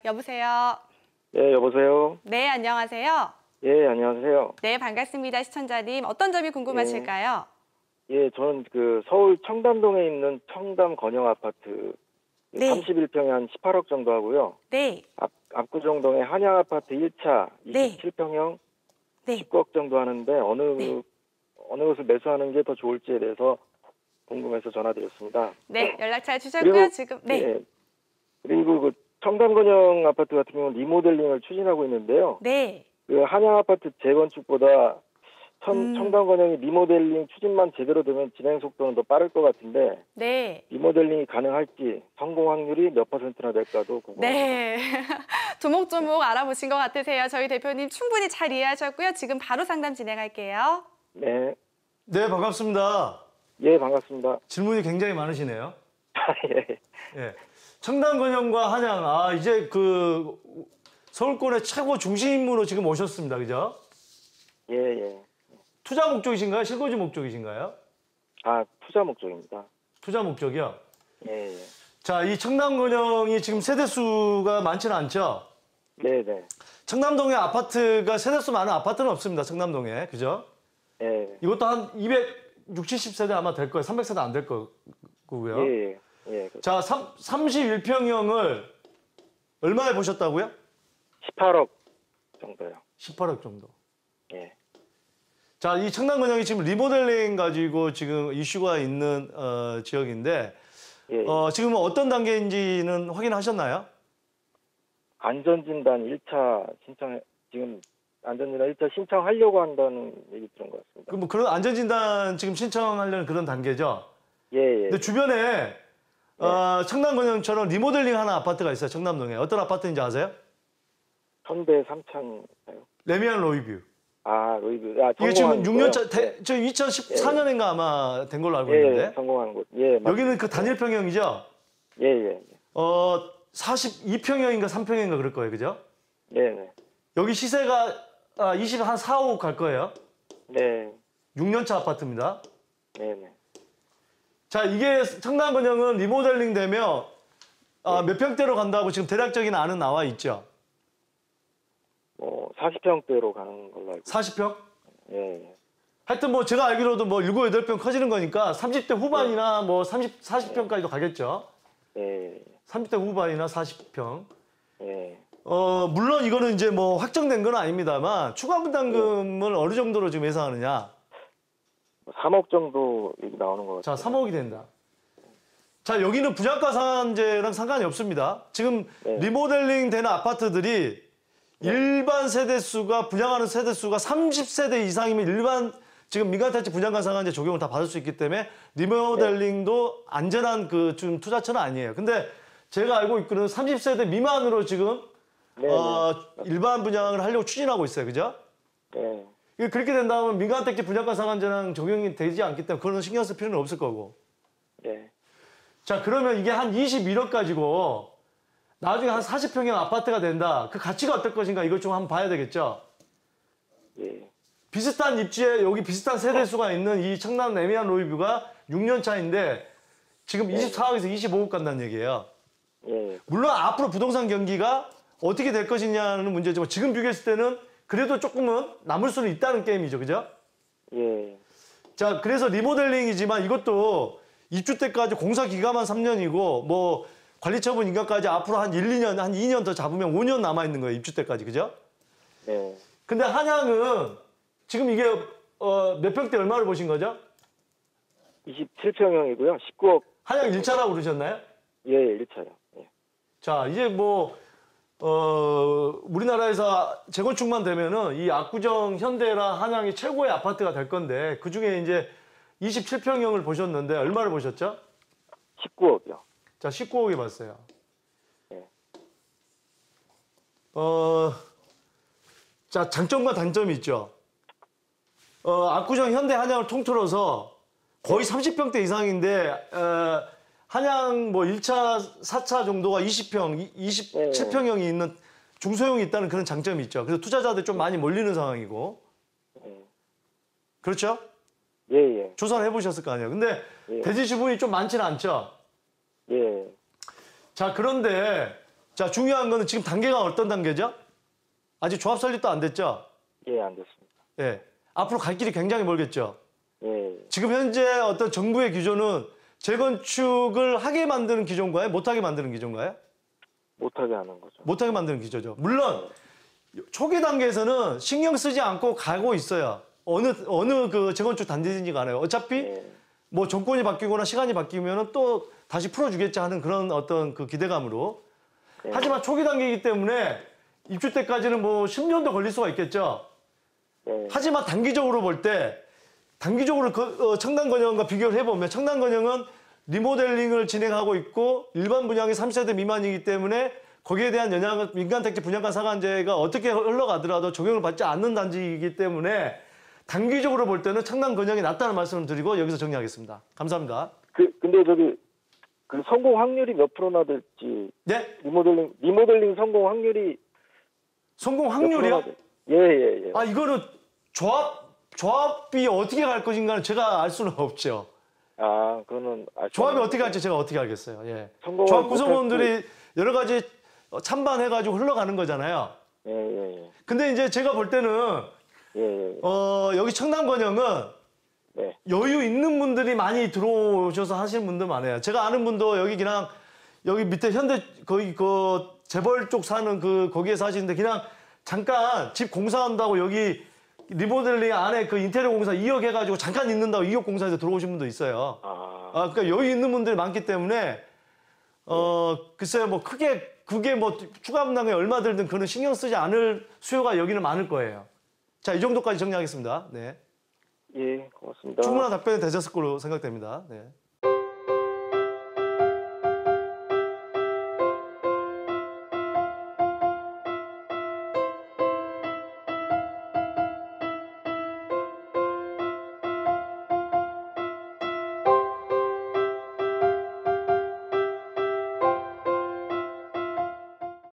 여보세요. 예, 여보세요. 네, 안녕하세요. 예, 안녕하세요. 네, 반갑습니다. 시청자님. 어떤 점이 궁금하실까요? 예, 저는 그 서울 청담동에 있는 청담 건영 아파트 네. 31평에 한 18억 정도 하고요. 네. 압구정동의 한양 아파트 1차 네. 27평형 네. 19억 정도 하는데 어느 것을 매수하는 게 더 좋을지에 대해서 궁금해서 전화드렸습니다. 네, 연락 잘 주셨고요. 지금 네. 예, 그리고 그 청담 건영 아파트 같은 경우는 리모델링을 추진하고 있는데요. 네. 그 한양 아파트 재건축보다 청담 건영이 리모델링 추진만 제대로 되면 진행 속도는 더 빠를 것 같은데 네. 리모델링이 가능할지 성공 확률이 몇 %나 될까도 궁금합니다. 네. 조목조목 알아보신 것 같으세요. 저희 대표님 충분히 잘 이해하셨고요. 지금 바로 상담 진행할게요. 네. 네, 반갑습니다. 예, 반갑습니다. 질문이 굉장히 많으시네요. 예. 예. 청담 건영과 한양, 이제 그 서울권의 최고 중심으로 지금 오셨습니다. 그죠? 예, 예. 투자 목적이신가요? 실거주 목적이신가요? 투자 목적입니다. 투자 목적이요? 예, 예. 자, 이 청담 건영이 지금 세대수가 많지는 않죠? 네, 네. 청담동에 아파트가 세대수 많은 아파트는 없습니다. 청담동에. 그죠? 예. 이것도 한 260, 70세대 아마 될 거예요. 300세대 안 될 거고요. 예, 예. 예. 자, 31평형을 얼마에 보셨다고요? 18억 정도요. 18억 정도. 예. 자, 이 청담 건영이 지금 리모델링 가지고 지금 이슈가 있는 지역인데 예. 지금 어떤 단계인지는 확인하셨나요? 안전진단 1차 지금 안전진단 1차 신청하려고 한다는 얘기 들은 것 같습니다. 그 뭐 그런 안전진단 지금 신청하려는 그런 단계죠. 예, 예. 근데 주변에 청담 건영처럼 리모델링 하는 아파트가 있어요. 청담동에. 어떤 아파트인지 아세요? 현대 삼창인가요? 레미안 로이뷰. 로이드. 이게 지금 6년차, 네. 저 2014년인가 아마 된 걸로 알고 예, 있는데. 성공한 곳. 예, 여기는 그 단일평형이죠? 예, 예. 42평형인가 3평형인가 그럴 거예요. 그죠? 예, 네. 여기 시세가 24, 5억 갈 거예요. 네. 6년차 아파트입니다. 네, 네. 자, 이게 청담 건영은 리모델링 되면 몇 평대로 간다고 지금 대략적인 안은 나와 있죠? 40평대로 가는 걸로 알고 40평? 예, 예. 하여튼 뭐 제가 알기로도 뭐 7, 8평 커지는 거니까 30대 후반이나 뭐 40평까지도 가겠죠? 예, 30대 후반이나 40평. 예. 물론 이거는 이제 뭐 확정된 건 아닙니다만 추가 분담금을 어느 정도로 지금 예상하느냐? 3억 정도 얘기 나오는 것 같아요. 자, 3억이 된다. 자, 여기는 분양가 상한제랑 상관이 없습니다. 지금 리모델링 되는 아파트들이 일반 세대수가 분양하는 세대수가 30세대 이상이면 일반 지금 민간택지 분양가 상한제 적용을 다 받을 수 있기 때문에 리모델링도 안전한 그 좀 투자처는 아니에요. 근데 제가 알고 있기로는 30세대 미만으로 지금 일반 분양을 하려고 추진하고 있어요. 그죠? 네. 그렇게 된다면 민간택지 분양가 상한제랑 적용이 되지 않기 때문에 그거는 신경 쓸 필요는 없을 거고. 네. 자, 그러면 이게 한 21억 가지고 나중에 한 40평형 아파트가 된다. 그 가치가 어떨 것인가 이걸 좀 한번 봐야 되겠죠. 예. 비슷한 입지에 여기 비슷한 세대수가 있는 이 청담 레미안 로이뷰가 6년 차인데 지금 24억에서 25억 간다는 얘기예요. 예. 물론 앞으로 부동산 경기가 어떻게 될 것이냐는 문제지만 지금 비교했을 때는 그래도 조금은 남을 수는 있다는 게임이죠. 그죠? 예. 자, 그래서 리모델링이지만 이것도 입주 때까지 공사 기간만 3년이고 뭐 관리처분 인가까지 앞으로 한 1, 2년, 한 2년 더 잡으면 5년 남아 있는 거예요. 입주 때까지. 그죠? 네. 근데 한양은 지금 이게 몇 평대 얼마를 보신 거죠? 27평형이고요. 19억. 한양 1차라고 그러셨나요? 예, 1차요. 예. 자, 이제 뭐 우리나라에서 재건축만 되면은 이 압구정, 현대랑 한양이 최고의 아파트가 될 건데 그중에 이제 27평형을 보셨는데 얼마를 보셨죠? 19억이요. 자, 19억이 봤어요. 네. 자, 장점과 단점이 있죠. 압구정, 현대, 한양을 통틀어서 거의 30평대 이상인데 한양 뭐 1차, 4차 정도가 20평, 27평형이 있는 중소형이 있다는 그런 장점이 있죠. 그래서 투자자들 좀 많이 몰리는 상황이고. 그렇죠? 예, 예. 조사를 해보셨을 거 아니에요. 근데 대지 지분이 좀 많지는 않죠. 예. 자, 그런데 자, 중요한 거는 지금 단계가 어떤 단계죠? 아직 조합 설립도 안 됐죠? 예, 안 됐습니다. 예. 앞으로 갈 길이 굉장히 멀겠죠? 예, 지금 현재 어떤 정부의 기조는 재건축을 하게 만드는 기조인가요? 못하게 만드는 기조인가요? 못하게 하는 거죠. 못하게 만드는 기조죠. 물론 초기 단계에서는 신경 쓰지 않고 가고 있어요. 어느 그 재건축 단지든지 간에 어차피 예, 뭐 정권이 바뀌거나 시간이 바뀌면은 또 다시 풀어주겠지 하는 그런 어떤 그 기대감으로. 예. 하지만 초기 단계이기 때문에 입주 때까지는 뭐 10년도 걸릴 수가 있겠죠. 예, 하지만 단기적으로 볼 때 단기적으로 청담건영과 비교를 해보면 청담건영은 리모델링을 진행하고 있고 일반 분양이 3세대 미만이기 때문에 거기에 대한 영향을 민간택지 분양가 상한제가 어떻게 흘러가더라도 적용을 받지 않는 단지이기 때문에 단기적으로 볼 때는 청담건영이 낫다는 말씀을 드리고 여기서 정리하겠습니다. 감사합니다. 근데 저기 그 성공 확률이 몇 프로나 될지 네? 리모델링 성공 확률이 성공 몇 확률이요? 프로나 예, 예, 예. 아, 이거는 조합이 어떻게 갈 것인가는 제가 알 수는 없죠. 아, 그거는 조합이 어떻게 할지 제가 어떻게 알겠어요. 예. 성공을 조합 구성원들이 여러 가지 찬반해가지고 흘러가는 거잖아요. 예, 예, 예. 근데 이제 제가 볼 때는 예, 예. 여기 청담건영은 네. 여유 있는 분들이 많이 들어오셔서 하시는 분들 많아요. 제가 아는 분도 여기 그냥 여기 밑에 현대 거기 그 재벌 쪽 사는 그 거기에서 하시는데 그냥 잠깐 집 공사한다고 여기 리모델링 안에 그 인테리어 공사 2억 해가지고 잠깐 있는다고 2억 공사에서 들어오신 분도 있어요. 그러니까 여유 있는 분들이 많기 때문에 글쎄요 뭐 크게 그게 뭐 추가 분담에 얼마 들든 그런 신경 쓰지 않을 수요가 여기는 많을 거예요. 자, 이 정도까지 정리하겠습니다. 네. 예, 고맙습니다. 충분한 답변이 되셨을 걸로 생각됩니다. 네.